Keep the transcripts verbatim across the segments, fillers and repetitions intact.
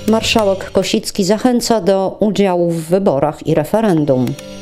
Marszałek Kosicki zachęca do udziału w wyborach i referendum.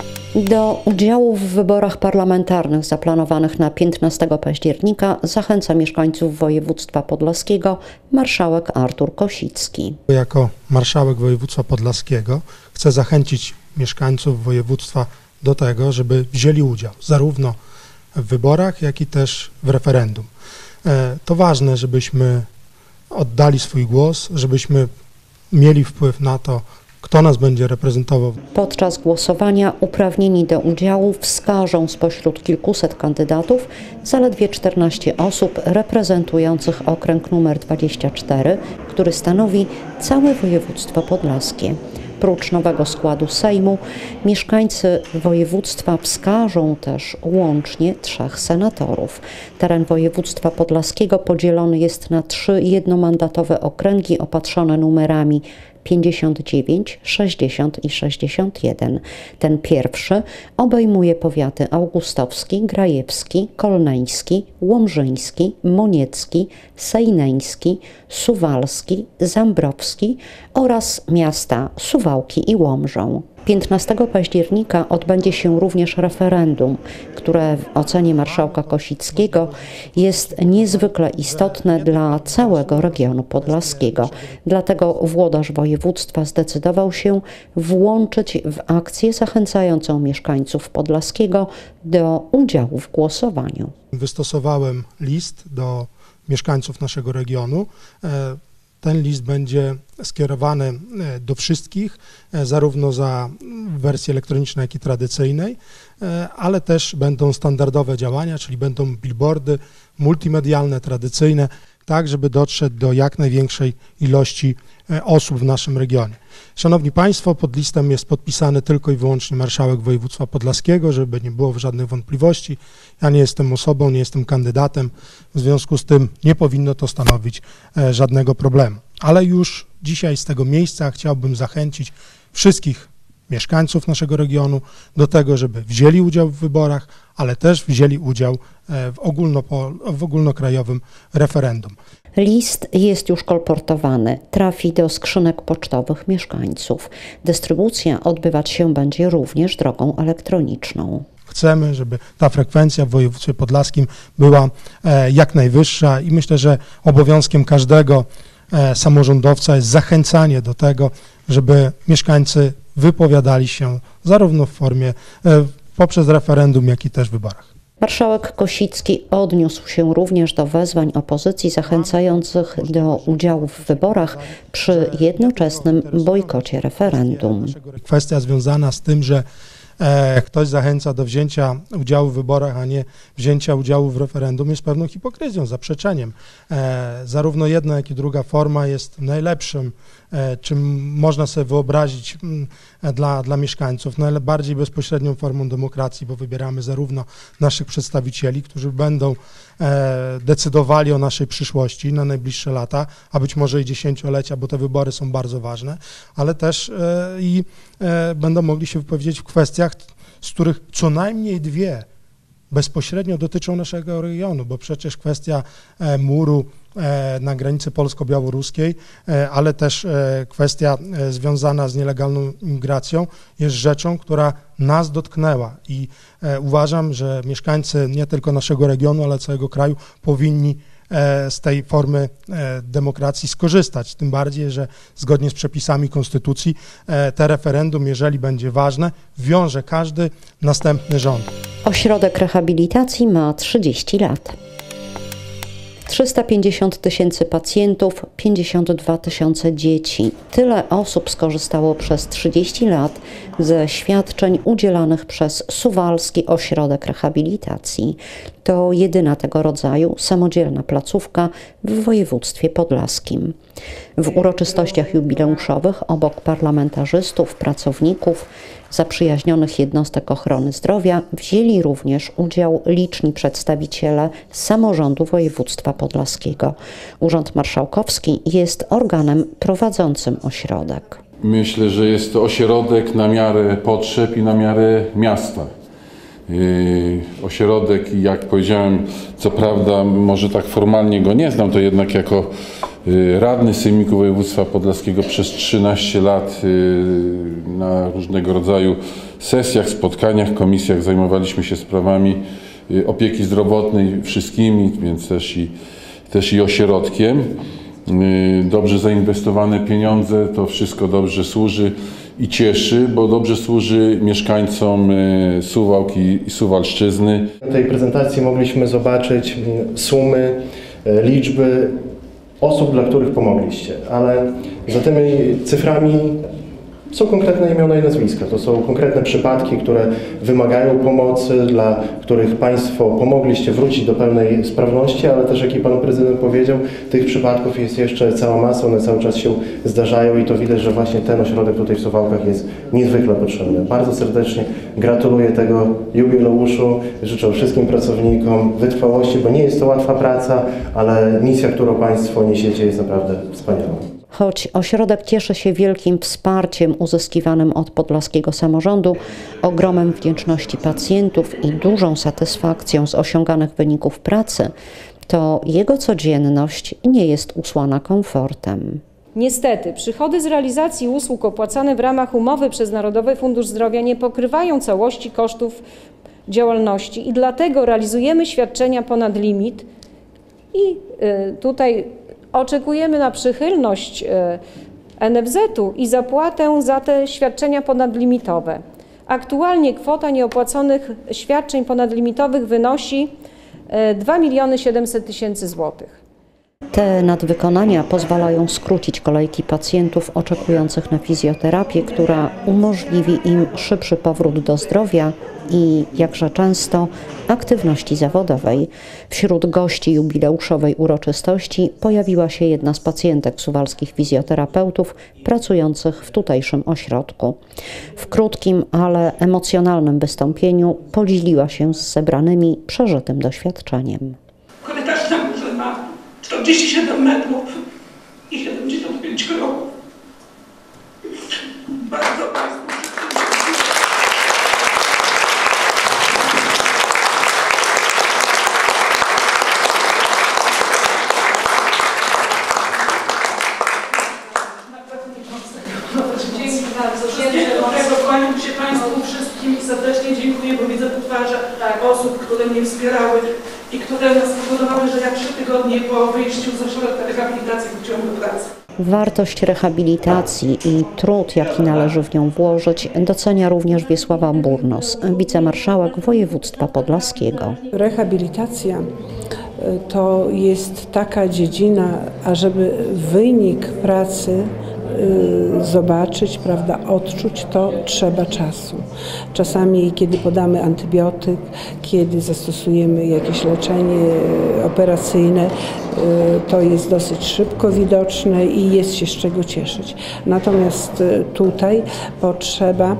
Do udziału w wyborach parlamentarnych zaplanowanych na piętnastego października zachęca mieszkańców województwa podlaskiego marszałek Artur Kosicki. Jako marszałek województwa podlaskiego chcę zachęcić mieszkańców województwa do tego, żeby wzięli udział zarówno w wyborach, jak i też w referendum. To ważne, żebyśmy oddali swój głos, żebyśmy mieli wpływ na to, kto nas będzie reprezentował. Podczas głosowania uprawnieni do udziału wskażą spośród kilkuset kandydatów zaledwie czternaście osób reprezentujących okręg numer dwadzieścia cztery, który stanowi całe województwo podlaskie. Prócz nowego składu Sejmu mieszkańcy województwa wskażą też łącznie trzech senatorów. Teren województwa podlaskiego podzielony jest na trzy jednomandatowe okręgi opatrzone numerami pięćdziesiąt dziewięć, sześćdziesiąt i sześćdziesiąt jeden. Ten pierwszy obejmuje powiaty augustowski, grajewski, kolneński, łomżyński, moniecki, sejneński, suwalski, zambrowski oraz miasta Suwałki i Łomżą. piętnastego października odbędzie się również referendum, które w ocenie marszałka Kosickiego jest niezwykle istotne dla całego regionu podlaskiego. Dlatego włodarz województwa zdecydował się włączyć w akcję zachęcającą mieszkańców podlaskiego do udziału w głosowaniu. Wystosowałem list do mieszkańców naszego regionu. Ten list będzie skierowany do wszystkich, zarówno za wersji elektronicznej, jak i tradycyjnej, ale też będą standardowe działania, czyli będą billboardy multimedialne, tradycyjne, tak żeby dotrzeć do jak największej ilości osób w naszym regionie. Szanowni Państwo, pod listem jest podpisany tylko i wyłącznie marszałek województwa podlaskiego, żeby nie było żadnych wątpliwości. Ja nie jestem osobą, nie jestem kandydatem, w związku z tym nie powinno to stanowić żadnego problemu. Ale już dzisiaj z tego miejsca chciałbym zachęcić wszystkich mieszkańców naszego regionu do tego, żeby wzięli udział w wyborach, ale też wzięli udział w, ogólnopo- w ogólnokrajowym referendum. List jest już kolportowany, trafi do skrzynek pocztowych mieszkańców. Dystrybucja odbywać się będzie również drogą elektroniczną. Chcemy, żeby ta frekwencja w województwie podlaskim była jak najwyższa i myślę, że obowiązkiem każdego samorządowca jest zachęcanie do tego, żeby mieszkańcy wypowiadali się zarówno w formie poprzez referendum, jak i też w wyborach. Marszałek Kosicki odniósł się również do wezwań opozycji zachęcających do udziału w wyborach przy jednoczesnym bojkocie referendum. Kwestia związana z tym, że e, ktoś zachęca do wzięcia udziału w wyborach, a nie wzięcia udziału w referendum jest pewną hipokryzją, zaprzeczeniem. E, zarówno jedna, jak i druga forma jest najlepszym, e, czym można sobie wyobrazić m, dla, dla mieszkańców, najbardziej bezpośrednią formą demokracji, bo wybieramy zarówno naszych przedstawicieli, którzy będą e, decydowali o naszej przyszłości na najbliższe lata, a być może i dziesięciolecia, bo te wybory są bardzo ważne, ale też e, i e, będą mogli się wypowiedzieć w kwestiach, z których co najmniej dwie bezpośrednio dotyczą naszego regionu, bo przecież kwestia e, muru e, na granicy polsko-białoruskiej, e, ale też e, kwestia e, związana z nielegalną imigracją jest rzeczą, która nas dotknęła i e, uważam, że mieszkańcy nie tylko naszego regionu, ale całego kraju powinni z tej formy demokracji skorzystać. Tym bardziej, że zgodnie z przepisami konstytucji te referendum, jeżeli będzie ważne, wiąże każdy następny rząd. Ośrodek rehabilitacji ma trzydzieści lat. trzysta pięćdziesiąt tysięcy pacjentów, pięćdziesiąt dwa tysiące dzieci. Tyle osób skorzystało przez trzydzieści lat ze świadczeń udzielanych przez Suwalski Ośrodek Rehabilitacji. To jedyna tego rodzaju samodzielna placówka w województwie podlaskim. W uroczystościach jubileuszowych obok parlamentarzystów, pracowników, zaprzyjaźnionych jednostek ochrony zdrowia wzięli również udział liczni przedstawiciele samorządu województwa podlaskiego. Urząd Marszałkowski jest organem prowadzącym ośrodek. Myślę, że jest to ośrodek na miarę potrzeb i na miarę miasta. Ośrodek, jak powiedziałem, co prawda może tak formalnie go nie znam, to jednak jako radny Sejmiku Województwa Podlaskiego przez trzynaście lat na różnego rodzaju sesjach, spotkaniach, komisjach zajmowaliśmy się sprawami opieki zdrowotnej wszystkimi, więc też i, też i ośrodkiem. Dobrze zainwestowane pieniądze, to wszystko dobrze służy i cieszy, bo dobrze służy mieszkańcom Suwałk i Suwalszczyzny. Na tej prezentacji mogliśmy zobaczyć sumy, liczby osób, dla których pomogliście, ale za tymi cyframi są konkretne imiona i nazwiska. To są konkretne przypadki, które wymagają pomocy, dla których Państwo pomogliście wrócić do pełnej sprawności, ale też, jak i Pan Prezydent powiedział, tych przypadków jest jeszcze cała masa, one cały czas się zdarzają i to widać, że właśnie ten ośrodek tutaj w Suwałkach jest niezwykle potrzebny. Bardzo serdecznie gratuluję tego jubileuszu, życzę wszystkim pracownikom wytrwałości, bo nie jest to łatwa praca, ale misja, którą Państwo niesiecie, jest naprawdę wspaniała. Choć ośrodek cieszy się wielkim wsparciem uzyskiwanym od podlaskiego samorządu, ogromem wdzięczności pacjentów i dużą satysfakcją z osiąganych wyników pracy, to jego codzienność nie jest usłana komfortem. Niestety, przychody z realizacji usług opłacane w ramach umowy przez Narodowy Fundusz Zdrowia nie pokrywają całości kosztów działalności i dlatego realizujemy świadczenia ponad limit i tutaj oczekujemy na przychylność N F Z-u i zapłatę za te świadczenia ponadlimitowe. Aktualnie kwota nieopłaconych świadczeń ponadlimitowych wynosi dwa miliony siedemset tysięcy złotych. Te nadwykonania pozwalają skrócić kolejki pacjentów oczekujących na fizjoterapię, która umożliwi im szybszy powrót do zdrowia i, jakże często, aktywności zawodowej. Wśród gości jubileuszowej uroczystości pojawiła się jedna z pacjentek suwalskich fizjoterapeutów pracujących w tutejszym ośrodku. W krótkim, ale emocjonalnym wystąpieniu podzieliła się z zebranymi przeżytym doświadczeniem. Korytarz na górze ma czterdzieści siedem metrów i siedemdziesiąt pięć kroków. Bardzo Państwu dziękuję bardzo. Wszystkiego kłaniam się Państwu wszystkim i serdecznie dziękuję, bo widzę po twarzach osób, które mnie wspierały i które nas spowodowały, że ja trzy tygodnie po wyjściu z ośrodka rehabilitacji wróciłam do pracy. Wartość rehabilitacji i trud, jaki należy w nią włożyć, docenia również Wiesława Burnos, wicemarszałek województwa podlaskiego. Rehabilitacja to jest taka dziedzina, ażeby wynik pracy zobaczyć, prawda, odczuć, to trzeba czasu. Czasami, kiedy podamy antybiotyk, kiedy zastosujemy jakieś leczenie operacyjne, to jest dosyć szybko widoczne i jest się z czego cieszyć. Natomiast tutaj potrzeba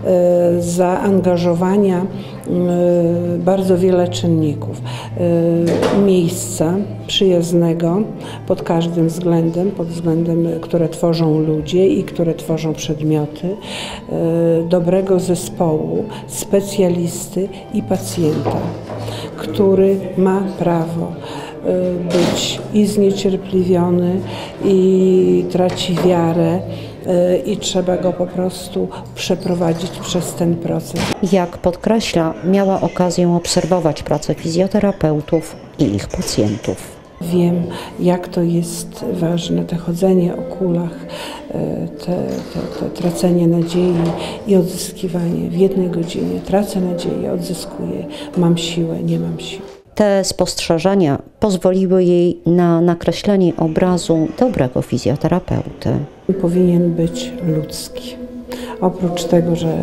zaangażowania bardzo wiele czynników. Miejsca przyjaznego pod każdym względem, pod względem, które tworzą ludzie i które tworzą przedmioty, dobrego zespołu, specjalisty i pacjenta, który ma prawo być i zniecierpliwiony, i traci wiarę, i trzeba go po prostu przeprowadzić przez ten proces. Jak podkreśla, miała okazję obserwować pracę fizjoterapeutów i ich pacjentów. Wiem, jak to jest ważne, to chodzenie o kulach, te, te, te tracenie nadziei i odzyskiwanie w jednej godzinie. Tracę nadzieję, odzyskuję, mam siłę, nie mam siły. Te spostrzeżenia pozwoliły jej na nakreślenie obrazu dobrego fizjoterapeuty. Powinien być ludzki. Oprócz tego, że,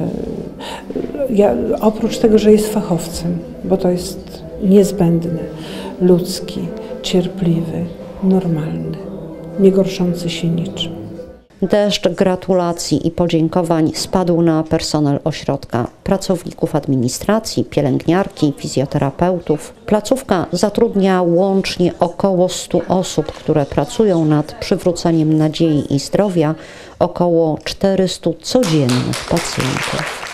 ja, oprócz tego, że jest fachowcem, bo to jest niezbędne, ludzki, cierpliwy, normalny, nie gorszący się niczym. Deszcz gratulacji i podziękowań spadł na personel ośrodka, pracowników administracji, pielęgniarki, fizjoterapeutów. Placówka zatrudnia łącznie około stu osób, które pracują nad przywróceniem nadziei i zdrowia około czterystu codziennych pacjentów.